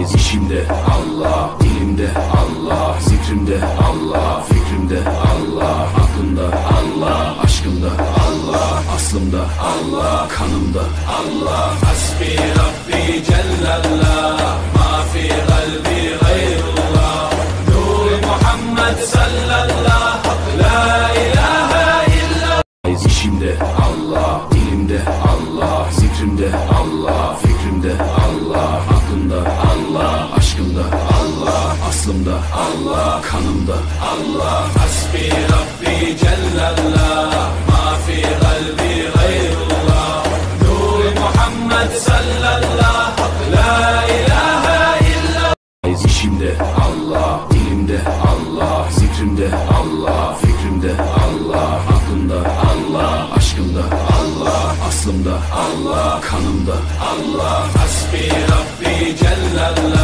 İşimde Allah, dilimde Allah, zikrimde Allah, fikrimde Allah, aklımda Allah, aşkımda Allah, aslımda Allah, kanımda Allah. Hasbi Rabbi Cellallah, ma fi kalbi gayrullah, Nur Muhammed sallallahu, la ilahe illallah. İşimde Allah, dilimde Allah, zikrimde Allah, fikrimde Allah, aklımda Allah, aşkımda Allah, aslımda Allah, kanımda Allah. Hasbi Rabbi Cellallah, ma fi kalbi gayrullah, Nur Muhammed sallallahu, la ilahe illallah. İşimde Allah, dilimde Allah, zikrimde Allah, fikrimde Allah, aklımda Allah, aşkımda Allah, aslımda Allah, kanımda Allah. Hasbi Rabbi Cellallah.